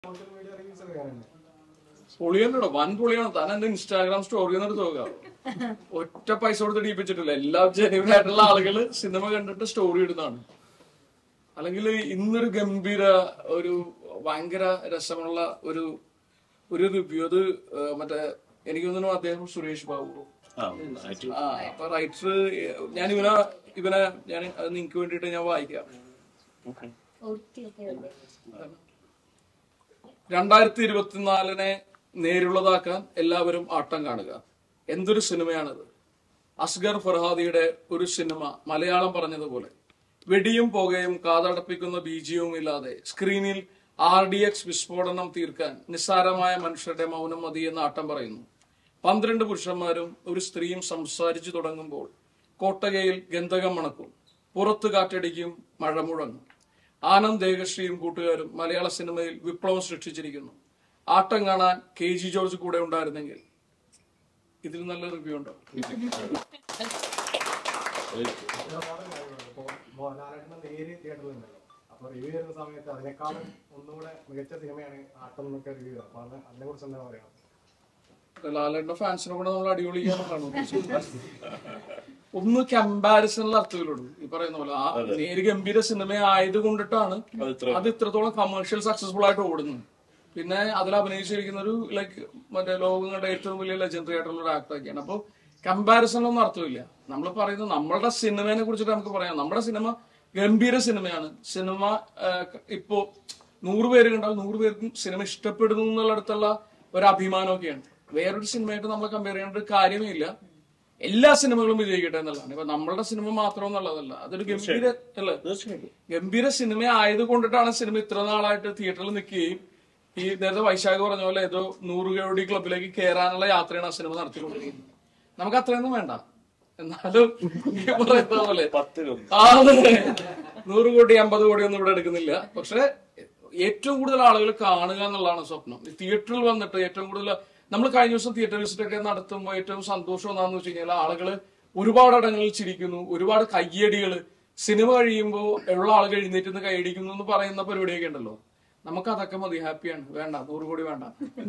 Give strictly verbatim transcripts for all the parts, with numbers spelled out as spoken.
പൊളിയല്ലോ, വൻ പൊളിയാണ്. താൻ എന്റെ ഇൻസ്റ്റാഗ്രാം സ്റ്റോറി ഒന്നും എടുത്ത് നോക്കാം. ഒറ്റ പൈസ കൊടുത്ത് ഇടിപ്പിച്ചിട്ടില്ല. എല്ലാ ജെന്യൂൻ ആയിട്ടുള്ള ആളുകള് സിനിമ കണ്ടിട്ട് സ്റ്റോറി ഇടുന്നതാണ്. അല്ലെങ്കിൽ ഇന്നൊരു ഗംഭീര ഒരു ഭയങ്കര രസമുള്ള ഒരു ഒരു റിവ്യൂ, അത് മറ്റേ എനിക്ക് തോന്നുന്നു അദ്ദേഹം സുരേഷ് ബാബു ആ അപ്പൊ റൈറ്റർ, ഞാൻ ഇവനെ ഇവനെ ഞാൻ നിങ്ങക്ക് വേണ്ടിട്ട് ഞാൻ വായിക്കാം. രണ്ടായിരത്തി ഇരുപത്തിനാലിനെ നേരുള്ളതാക്കാൻ എല്ലാവരും ആട്ടം കാണുക. എന്തൊരു സിനിമയാണിത്! അസ്ഗർ ഫർഹാദിയുടെ ഒരു സിനിമ മലയാളം പറഞ്ഞതുപോലെ വെടിയും പുകയും കാതടപ്പിക്കുന്ന ബീജിയവും ഇല്ലാതെ സ്ക്രീനിൽ ആർ ഡി എക്സ് വിസ്ഫോടനം തീർക്കാൻ നിസ്സാരമായ മനുഷ്യരുടെ മൗനം മതിയെന്ന് ആട്ടം പറയുന്നു. പന്ത്രണ്ട് പുരുഷന്മാരും ഒരു സ്ത്രീയും സംസാരിച്ചു തുടങ്ങുമ്പോൾ കോട്ടകയിൽ ഗന്ധകം മണക്കും, പുറത്തു കാറ്റടിക്കും, മഴ മുഴങ്ങും. ആനന്ദ് ദേഹശ്രീയും കൂട്ടുകാരും മലയാള സിനിമയിൽ വിപ്ലവം സൃഷ്ടിച്ചിരിക്കുന്നു. ആട്ടം കാണാൻ കെ ജി ജോർജ് കൂടെ ഉണ്ടായിരുന്നെങ്കിൽ ഇതിൽ നല്ല റിവ്യൂ ഉണ്ടോ? ലാലേട്ടന്റെ ഫാൻസിനെ കൂടെ നമ്മൾ അടിപൊളിക്കാണ്. ഒന്ന് കമ്പാരിസണിൽ അർത്ഥത്തിലുള്ളൂ. ഈ പറയുന്ന പോലെ ആ നേര് ഗംഭീര സിനിമ ആയത് കൊണ്ടിട്ടാണ് അത് ഇത്രത്തോളം കമേഴ്ഷ്യൽ സക്സസ്ഫുൾ ആയിട്ട് ഓടുന്നത്. പിന്നെ അതിൽ അഭിനയിച്ചിരിക്കുന്ന ഒരു ലൈക്ക് മറ്റേ ലോകങ്ങളുടെ ഏറ്റവും വലിയ ലെജൻഡറി ആയിട്ടുള്ള ഒരു ആക്ടറൊക്കെയാണ്. അപ്പൊ കമ്പാരിസണിലൊന്നും അർത്ഥമില്ല. നമ്മൾ പറയുന്നത് നമ്മളുടെ സിനിമയെ കുറിച്ചിട്ട് നമുക്ക് പറയാം. നമ്മുടെ സിനിമ ഗംഭീര സിനിമയാണ്. സിനിമ ഇപ്പോ നൂറ് പേര് കണ്ടാൽ നൂറ് പേർക്കും സിനിമ ഇഷ്ടപ്പെടുന്നു എന്നുള്ളിടത്തുള്ള ഒരു അഭിമാനമൊക്കെയാണ്. വേറൊരു സിനിമയായിട്ട് നമ്മൾ കമ്പയർ ചെയ്യേണ്ട ഒരു കാര്യമേ ഇല്ല. എല്ലാ സിനിമകളും വിജയിക്കട്ടെ എന്നുള്ളതാണ്. ഇപ്പൊ നമ്മളുടെ സിനിമ മാത്രം എന്നുള്ളതല്ല, അതൊരു ഗംഭീര അല്ലേ ഗംഭീര സിനിമ ആയത് കൊണ്ടിട്ടാണ് സിനിമ ഇത്ര നാളായിട്ട് തിയേറ്ററിൽ നിൽക്കുകയും ഈ നേരത്തെ വൈശാഖ് പറഞ്ഞ പോലെ ഏതോ നൂറ് കോടി ക്ലബിലേക്ക് കയറാനുള്ള യാത്രയാണ് ആ സിനിമ നടത്തിക്കൊണ്ടിരിക്കുന്നത്. നമുക്ക് അത്രയൊന്നും വേണ്ട, എന്നാലും പറയുന്ന പോലെ നൂറ് കോടി അമ്പത് കോടി ഒന്നും ഇവിടെ എടുക്കുന്നില്ല. പക്ഷെ ഏറ്റവും കൂടുതൽ ആളുകൾ കാണുക എന്നുള്ളതാണ് സ്വപ്നം. തിയേറ്ററിൽ വന്നിട്ട് ഏറ്റവും കൂടുതൽ നമ്മൾ കഴിഞ്ഞ ദിവസം തിയേറ്റർ വിസിറ്റ് ഒക്കെ നടത്തുമ്പോൾ ഏറ്റവും സന്തോഷം എന്താണെന്ന് വെച്ച് കഴിഞ്ഞാൽ ആളുകള് ഒരുപാട് ഇടങ്ങളിൽ ചിരിക്കുന്നു, ഒരുപാട് കയ്യടികള്, സിനിമ കഴിയുമ്പോൾ ഉള്ള ആളുകൾ എഴുന്നേറ്റ് നിന്ന് കൈയടിക്കുന്നു എന്ന് പറയുന്ന പരിപാടിയൊക്കെ ഉണ്ടല്ലോ. നമുക്ക് അതൊക്കെ മതി, ഹാപ്പിയാണ്. വേണ്ട നൂറ് കോടി വേണ്ട.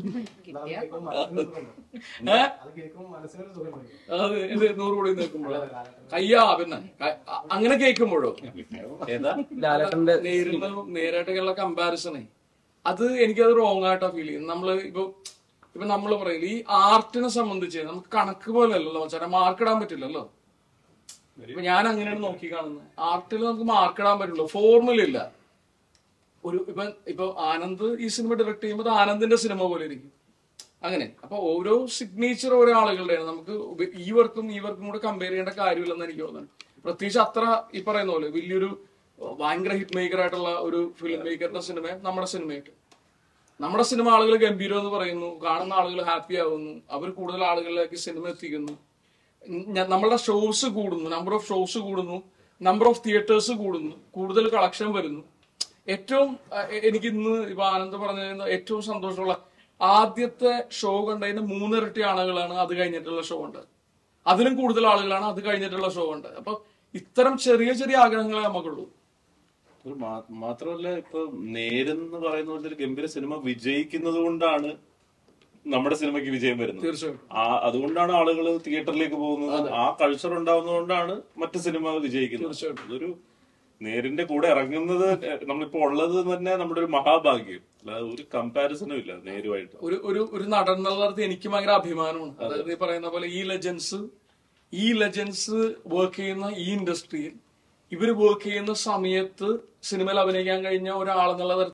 അത് ഇത് നൂറ് കോടി നിൽക്കുമ്പോഴോ കയ്യാ പിന്നെ അങ്ങനെ കേൾക്കുമ്പോഴോ നേരിടുന്ന നേരായിട്ടുള്ള കമ്പാരിസണേ അത് എനിക്കത് റോങ് ആയിട്ടാ ഫീൽ ചെയ്യുന്നത്. നമ്മള് ഇപ്പൊ ഇപ്പൊ നമ്മള് പറയില്ല, ഈ ആർട്ടിനെ സംബന്ധിച്ച് നമുക്ക് കണക്ക് പോലെ അല്ലല്ലോ ചില മാർക്ക് ഇടാൻ പറ്റില്ലല്ലോ. ഇപ്പൊ ഞാൻ അങ്ങനെയാണ് നോക്കി കാണുന്നത്. ആർട്ടിൽ നമുക്ക് മാർക്ക് ഇടാൻ പറ്റുള്ളൂ, ഫോർമുല ഇല്ല. ഒരു ഇപ്പൊ ഇപ്പൊ ആനന്ദ് ഈ സിനിമ ഡയറക്ട് ചെയ്യുമ്പോൾ ആനന്ദിന്റെ സിനിമ പോലെ ഇരിക്കും. അങ്ങനെ അപ്പൊ ഓരോ സിഗ്നേച്ചർ ഓരോ ആളുകളുടെയാണ്. നമുക്ക് ഈ വർക്കും ഈ വർക്കും കൂടെ കമ്പയർ ചെയ്യേണ്ട കാര്യമില്ലെന്ന് എനിക്ക് തോന്നുന്നു. പ്രത്യേകിച്ച് അത്ര ഈ പറയുന്ന പോലെ വലിയൊരു ഭയങ്കര ഹിറ്റ് മേക്കർ ആയിട്ടുള്ള ഒരു ഫിലിം മേക്കറുടെ സിനിമ നമ്മുടെ സിനിമയായിട്ട് നമ്മുടെ സിനിമ ആളുകൾ ഗംഭീരം എന്ന് പറയുന്നു, കാണുന്ന ആളുകൾ ഹാപ്പി ആവുന്നു, അവർ കൂടുതൽ ആളുകളിലേക്ക് സിനിമ എത്തിക്കുന്നു, നമ്മളുടെ ഷോസ് കൂടുന്നു, നമ്പർ ഓഫ് ഷോസ് കൂടുന്നു, നമ്പർ ഓഫ് തിയേറ്റേഴ്സ് കൂടുന്നു, കൂടുതൽ കളക്ഷൻ വരുന്നു. ഏറ്റവും എനിക്ക് ഇന്ന് ഇപ്പൊ ആനന്ദ് പറഞ്ഞ ഏറ്റവും സന്തോഷമുള്ള ആദ്യത്തെ ഷോ കണ്ടതിന് മൂന്നിരട്ടി ആളുകളാണ് അത് കഴിഞ്ഞിട്ടുള്ള ഷോ ഉണ്ട്, അതിലും കൂടുതൽ ആളുകളാണ് അത് കഴിഞ്ഞിട്ടുള്ള ഷോ ഉണ്ട്. അപ്പൊ ഇത്തരം ചെറിയ ചെറിയ ആഗ്രഹങ്ങളെ നമുക്കുള്ളൂ. മാത്രമല്ല ഇപ്പൊ നേരെന്ന് പറയുന്ന പോലെ ഒരു ഗംഭീര സിനിമ വിജയിക്കുന്നത് കൊണ്ടാണ് നമ്മുടെ സിനിമയ്ക്ക് വിജയം വരുന്നത്. തീർച്ചയായും അതുകൊണ്ടാണ് ആളുകൾ തിയേറ്ററിലേക്ക് പോകുന്നത്. ആ കൾച്ചർ ഉണ്ടാവുന്നതുകൊണ്ടാണ് മറ്റു സിനിമ വിജയിക്കുന്നത്. അതൊരു നേരിന്റെ കൂടെ ഇറങ്ങുന്നത് നമ്മളിപ്പോ ഉള്ളത് തന്നെ നമ്മുടെ ഒരു മഹാഭാഗ്യം. അല്ലാതെ ഒരു കമ്പാരിസണും ഇല്ല നേരുമായിട്ട്. ഒരു ഒരു ഒരു നടൻ എന്നുള്ളത് എനിക്ക് ഭയങ്കര അഭിമാനമാണ്. അതായത് ഈ പറയുന്ന പോലെ ഈ ലെജൻസ് ഈ ലെജൻസ് വർക്ക് ചെയ്യുന്ന ഈ ഇൻഡസ്ട്രിയിൽ ഇവര് വർക്ക് ചെയ്യുന്ന സമയത്ത് സിനിമയിൽ അഭിനയിക്കാൻ കഴിഞ്ഞ ഒരാളെന്നുള്ള